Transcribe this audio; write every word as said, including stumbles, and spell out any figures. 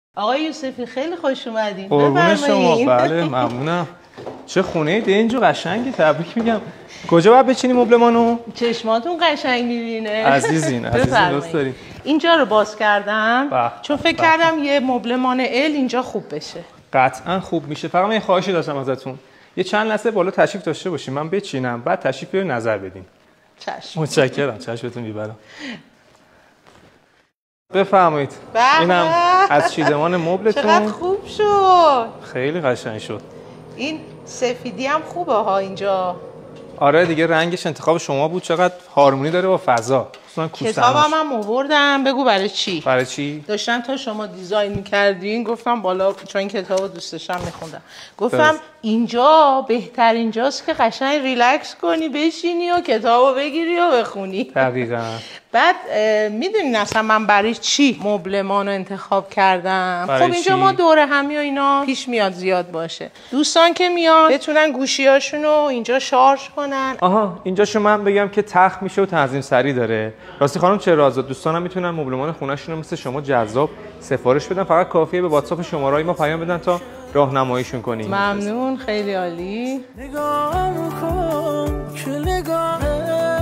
آقای یوسفی خیلی خوش اومدین. قربون شما. بله ممنونم. چه خونه دنج و قشنگی، تبریک میگم. کجا باید بچینیم مبلمانو؟ چشماتون قشنگ میبینه. عزیزین عزیزین دوست داریم. اینجا رو باز کردم بح. چون فکر بح. کردم یه مبلمان ال اینجا خوب بشه. قطعا خوب میشه. فقط من یه خواهشی داشتم ازتون، یه چند لحظه بالا تشریف داشته باشیم، من بچینم بعد تشریف بیارین نظر بدین. چشم. متشکرم. چشمتون میبرم. بفرمایید. اینم از چیدمان مبلتون. چقدر خوب شد. خیلی قشنگ شد. این سفیدی هم خوبه ها اینجا. آره دیگه رنگش انتخاب شما بود. چقدر هارمونی داره با فضا. کتابم هم آوردم. بگو برای چی؟ برای چی؟ داشتم تا شما دیزاین می‌کردین گفتم بالا، چون این کتابو دوست داشتم می‌خوندم. گفتم دست. اینجا بهترین جاست که قشنگ ریلکس کنی، بشینی و کتابو بگیری و بخونی. دقیقاً. بعد میدونین اصلا من برای چی مبلمان رو انتخاب کردم؟ خب اینجا چی؟ ما دوره همی و اینا پیش میاد زیاد باشه. دوستان که میان بتونن گوشیاشون رو اینجا شارژ کنن. آها اینجا شما من بگم که تخت میشه و تنظیم سری داره. راستی خانم چه رازا، دوستانم میتونن مبلمان خونه‌شون رو مثل شما جذاب سفارش بدن، فقط کافیه به واتساپ شماره‌ای ما پیام بدن تا راهنماییشون کنیم. ممنون، خیلی عالی. نگاه کن که نگاه